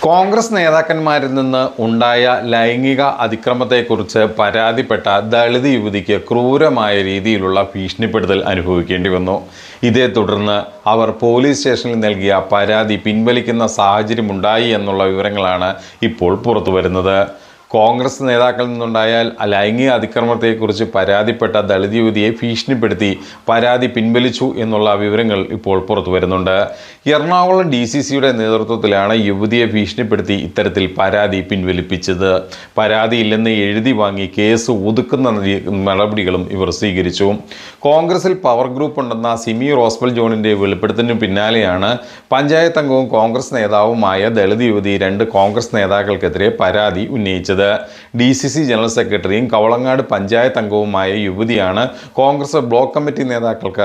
കോൺഗ്രസ് നേതാക്കന്മാരിൽ നിന്ന് ഉണ്ടായ ലൈംഗിക അതിക്രമത്തെക്കുറിച്ച് പരാതിപ്പെട്ട ദളിത് യുവതിക്ക് ക്രൂരമായ രീതിയിലുള്ള ഭീഷണിപ്പെടുത്തൽ അനുഭവിക്കേണ്ടി വന്നു. ഇതേ തുടർന്ന് അവർ പോലീസ് സ്റ്റേഷനിൽ നൽകിയ പരാതി പിൻവലിക്കുന്ന സാഹചര്യമുണ്ടായി എന്നുള്ള വിവരങ്ങളാണ് ഇപ്പോൾ പുറത്തുവരുന്നത്. കോൺഗ്രസ് നേതാക്കളിൽ നിന്നുണ്ടായ ലൈംഗിക അതിക്രമത്തെക്കുറിച്ച് പരാതിപ്പെട്ട ദളിത് യുവതിയെ ഭീഷണിപ്പെടുത്തി പരാതി പിൻവലിച്ചു എന്നുള്ള വിവരങ്ങൾ ഇപ്പോൾ പുറത്തു വരുന്നുണ്ട്. എറണാകുളം DCCയുടെ നേതൃത്വത്തിലാണ് യുവതിയെ ഭീഷണിപ്പെടുത്തി ഇത്തരത്തിൽ പരാതി പിൻവലിപ്പിച്ചത്. പരാതിയില്ലെന്ന് എഴുതി വാങ്ങി കേസ് ഒതുക്കുന്ന നടപടികളും ഇവർ സ്വീകരിച്ചു. കോൺഗ്രസിൽ പവർ ഗ്രൂപ്പ് ഉണ്ടെന്ന സിമി റോസ്ബൽ ജോണിൻ്റെ വെളിപ്പെടുത്തലിന് പിന്നാലെയാണ് പഞ്ചായത്ത് അംഗവും കോൺഗ്രസ് നേതാവുമായ ദളിത് യുവതി 2 കോൺഗ്രസ് നേതാക്കൾക്കെതിരെ പരാതി ഉന്നയിച്ചത്. DCC ജനറൽ സെക്രട്ടറിയും കവളങ്ങാട് പഞ്ചായത്ത് അംഗവുമായ യുവതിയാണ് കോൺഗ്രസ് ബ്ലോക്ക് കമ്മിറ്റി നേതാക്കൾക്ക്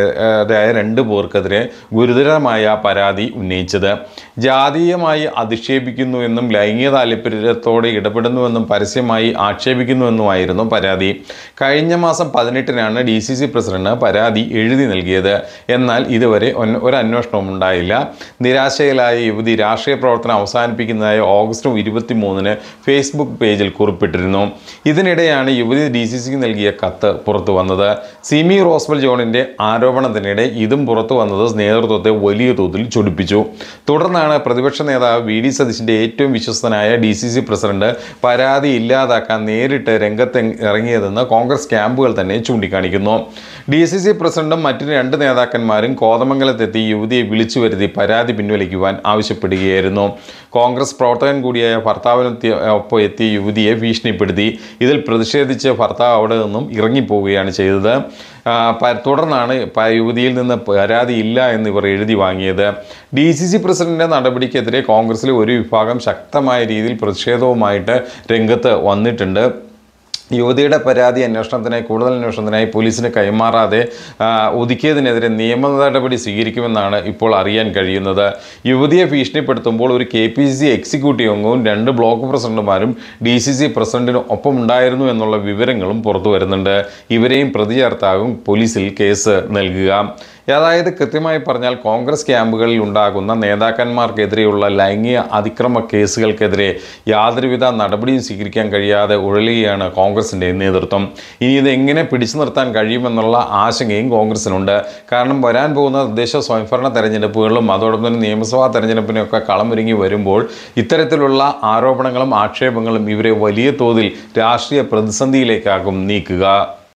2 പേർക്കെതിരെ ഗുരുതരമായ പരാതി ഉന്നയിച്ചത്. ജാതീയമായി അധിക്ഷേപിക്കുന്നുവെന്നും ലൈംഗിക താൽപര്യത്തോടെ ഇടപെടുന്നുവെന്നും പരസ്യമായി ആക്ഷേപിക്കുന്നുവെന്നുമായിരുന്നു പരാതി. കഴിഞ്ഞ മാസം 18-നാണ് DCC പ്രസിഡന്റ് പരാതി എഴുതി നൽകിയത്. എന്നാൽ ഇതുവരെ ഒരു അന്വേഷണവും ഉണ്ടായില്ല. നിരാശയിലായ യുവതി രാഷ്ട്രീയ പ്രവർത്തനം അവസാനിപ്പിക്കുന്നതായി ഓഗസ്റ്റ് 23-ന് ഫേസ്ബുക്ക് പേജിൽ കുറിപ്പിട്ടിരുന്നു. ഇതിനിടെയാണ് യുവതി DCCക്ക് നൽകിയ കത്ത് പുറത്തു വന്നത്. സിമി റോസ്ബൽ ജോണിൻ്റെ ആരോപണത്തിനിടെ ഇതും പുറത്തു വന്നത് നേതൃത്വത്തെ വലിയ തോതിൽ ചൊടിപ്പിച്ചു. തുടർന്നാണ് പ്രതിപക്ഷ നേതാവ് VD സതീശൻ്റെ ഏറ്റവും വിശ്വസ്തനായ DCC പ്രസിഡന്റ് പരാതി ഇല്ലാതാക്കാൻ നേരിട്ട് രംഗത്ത് ഇറങ്ങിയതെന്ന് കോൺഗ്രസ് ക്യാമ്പുകൾ തന്നെ ചൂണ്ടിക്കാണിക്കുന്നു. DCC പ്രസിഡന്റും മറ്റു 2 നേതാക്കന്മാരും കോതമംഗലത്തെത്തി യുവതിയെ വിളിച്ചു വരുത്തി പരാതി പിൻവലിക്കുവാൻ ആവശ്യപ്പെടുകയായിരുന്നു. കോൺഗ്രസ് പ്രവർത്തകൻ കൂടിയായ ഭർത്താവിനൊപ്പം എത്തിയ യുവതിയെ ഭീഷണിപ്പെടുത്തി. ഇതിൽ പ്രതിഷേധിച്ച് ഭർത്താവ് അവിടെ നിന്നും ഇറങ്ങിപ്പോവുകയാണ് ചെയ്തത്. തുടർന്നാണ് യുവതിയിൽ നിന്ന് പരാതിയില്ല എന്ന് ഇവർ എഴുതി വാങ്ങിയത്. DCC പ്രസിഡന്റിൻ്റെ നടപടിക്കെതിരെ കോൺഗ്രസിലെ ഒരു വിഭാഗം ശക്തമായ രീതിയിൽ പ്രതിഷേധവുമായിട്ട് രംഗത്ത് വന്നിട്ടുണ്ട്. യുവതിയുടെ പരാതി കൂടുതൽ അന്വേഷണത്തിനായി പോലീസിന് കൈമാറാതെ ഒതുക്കിയതിനെതിരെ നിയമ നടപടി സ്വീകരിക്കുമെന്നാണ് ഇപ്പോൾ അറിയാൻ കഴിയുന്നത്. യുവതിയെ ഭീഷണിപ്പെടുത്തുമ്പോൾ ഒരു KPCC എക്സിക്യൂട്ടീവ് അംഗവും 2 ബ്ലോക്ക് പ്രസിഡന്റുമാരും DCC പ്രസിഡന്റിന് ഒപ്പം ഉണ്ടായിരുന്നു എന്നുള്ള വിവരങ്ങളും പുറത്തു വരുന്നുണ്ട്. ഇവരെയും പ്രതി ചേർത്താകും പോലീസിൽ കേസ് നൽകുക. അതായത് കൃത്യമായി പറഞ്ഞാൽ കോൺഗ്രസ് ക്യാമ്പുകളിൽ ഉണ്ടാകുന്ന നേതാക്കന്മാർക്കെതിരെയുള്ള ലൈംഗിക അതിക്രമ കേസുകൾക്കെതിരെ യാതൊരുവിധ നടപടിയും സ്വീകരിക്കാൻ കഴിയാതെ ഉഴലുകയാണ് കോൺഗ്രസിൻ്റെ നേതൃത്വം. ഇനി ഇത് എങ്ങനെ പിടിച്ചു നിർത്താൻ കഴിയുമെന്നുള്ള ആശങ്കയും കോൺഗ്രസിനുണ്ട്. കാരണം വരാൻ പോകുന്ന തദ്ദേശ സ്വയംഭരണ തെരഞ്ഞെടുപ്പുകളിലും അതോടൊപ്പം തന്നെ നിയമസഭാ തെരഞ്ഞെടുപ്പിനൊക്കെ കളമൊരുങ്ങി വരുമ്പോൾ ഇത്തരത്തിലുള്ള ആരോപണങ്ങളും ആക്ഷേപങ്ങളും ഇവരെ വലിയ തോതിൽ രാഷ്ട്രീയ പ്രതിസന്ധിയിലേക്കാകും നീക്കുക.